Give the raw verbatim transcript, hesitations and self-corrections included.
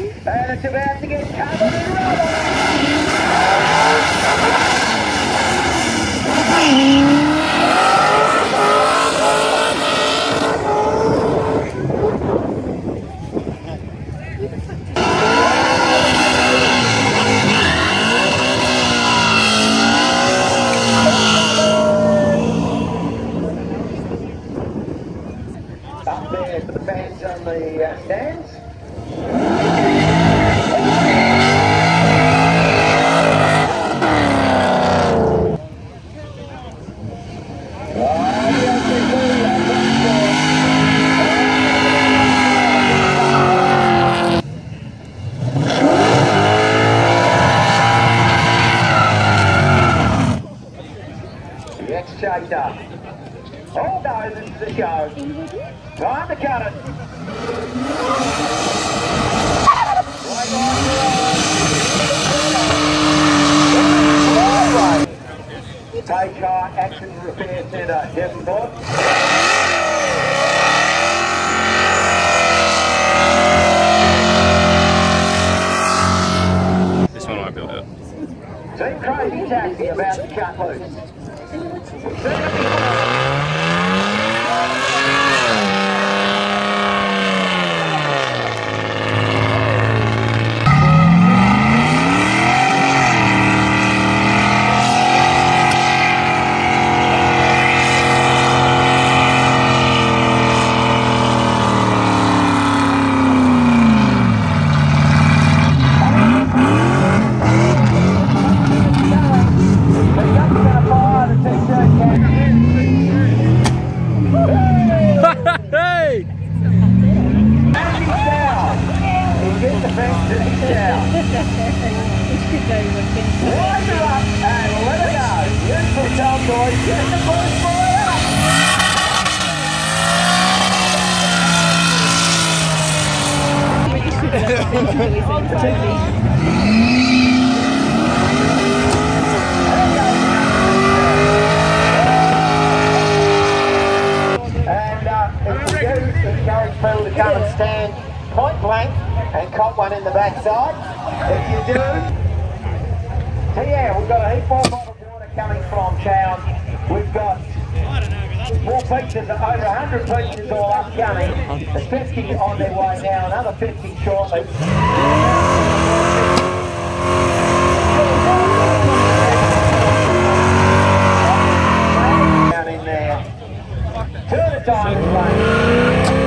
And it's about to get covered in rubber. Up there for the fans on the uh, stands. The X-Chaser. Oh no, this is the show. Time to cut it. Take our Action Repair Centre, Devonport. This one won't be out. Team Crazy Taxi about to cut loose. And uh, if you do encourage people to come and stand point blank and cop one in the backside. If you do, so yeah, we've got a heap more bottled water coming from town. We've got more features, over one hundred features all upcoming. There's fifty on their way now, another fifty shortly. Down in there. Two at a time,